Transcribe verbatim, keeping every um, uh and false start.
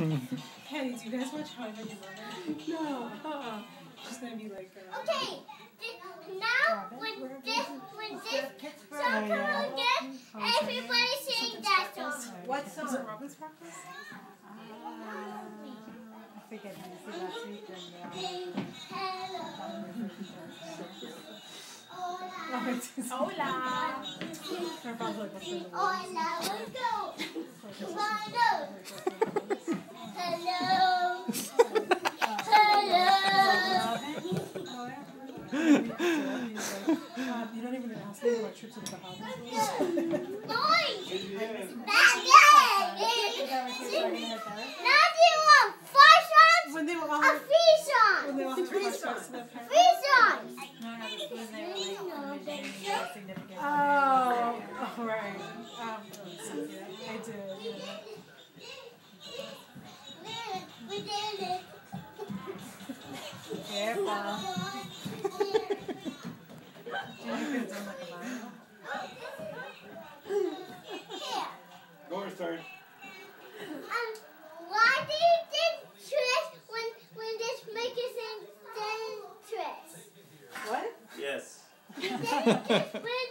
Kenny, do you guys watch How I Met Your Mother? No. Uh-uh. She's gonna be like. Uh, okay. Now when this when this song comes on again, everybody sing that song. What song? Is it Robin Sparkles? Uh, I forget how you say last week. Hola. Hola. Hola. Let's go. Hello. Hello. Hello. You don't even ask me what trips to the Bahamas. Noise. Bad day. Now do you want four songs When they were or all three songs? when they were all Three songs. songs. Three songs. Significant. Oh, oh, right. Um, so, yeah, I did. Yeah. We did it. Careful. You could have done like a mile. Here. Gore's turn. Um, why do you think tricks when when this maker sing then tricks? What? Yes. Then tricks when